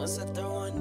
Once I throw on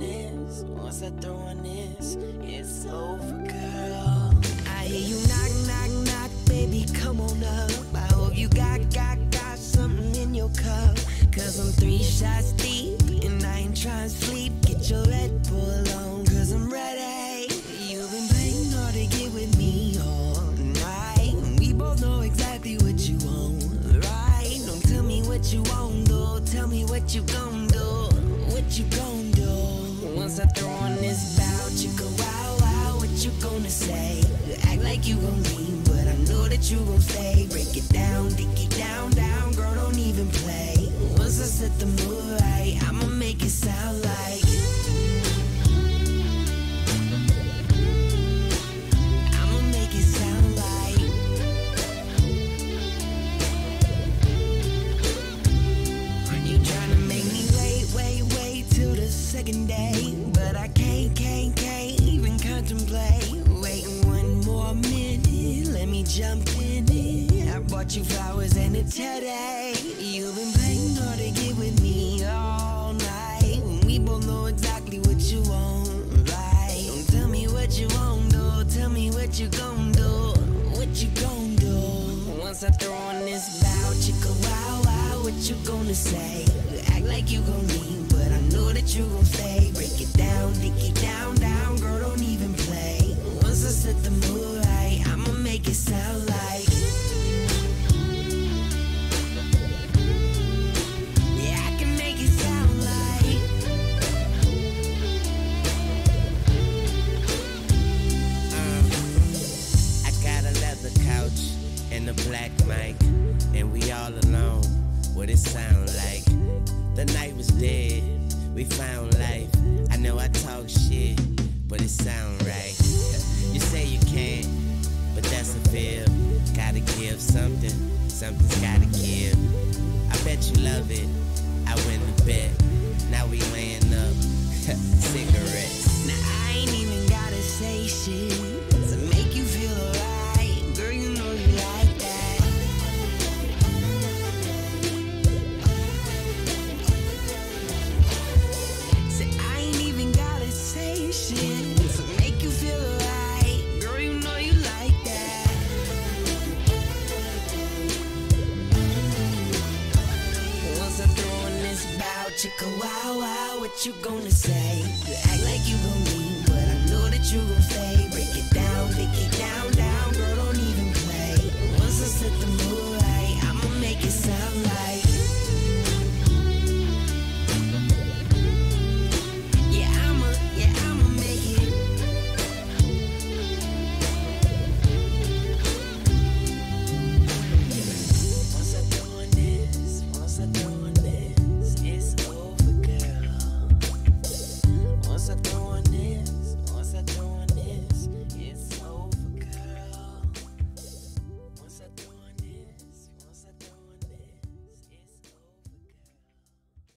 this, it's over, girl. I hear you knock, knock, knock, baby, come on up. I hope you got something in your cup. Cause I'm 3 shots deep, and I ain't trying to sleep. Get your Red Bull on, cause I'm ready. You've been playing hard to get with me all night. We both know exactly what you want, right? Don't tell me what you want, though. Tell me what you gon' do. What you gon' do? Once I throw on this bout, you go wow, wow. What you gonna say? Act like you gon' leave, but I know that you gon' stay. Break it down, dig it down, down. Girl, don't even play. Once I set the mood right, I'ma make it sound like I'ma make it sound like you tryna make me wait till the second day, but I can't even contemplate waiting one more minute. Let me jump in it. I bought you flowers and a today. You've been playing hard to get with me all night. We both know exactly what you want, right? Don't tell me what you want, though. Tell me what you gon' do. What you gon' do? Once I throw on this bout, you go wow, wow. What you gonna say? Act like you gon' leave, but I know that you gon' stay. Break it down, dig it down, down. Girl, don't even play. Once I set the mood right, I'ma make it sound like yeah, I can make it sound like I got a leather couch and a black mic, and we all alone. What it sound like? The night was dead, we found life. I know I talk shit, but it sound right. You say you can't, but that's a fib. Gotta give something, something's gotta give. I bet you love it, I win the bet. Now we laying up, cigarettes. now I ain't even gotta say shit to make you feel alright. Girl, you know you like that. Say I ain't even gotta say shit to make you feel alright. Girl, you know you like that. Once I throw on this bout, you go wow, wow. What you gonna say? Act like you gon' leave, but I know that you gon' stay. Break it down, dig it down, down.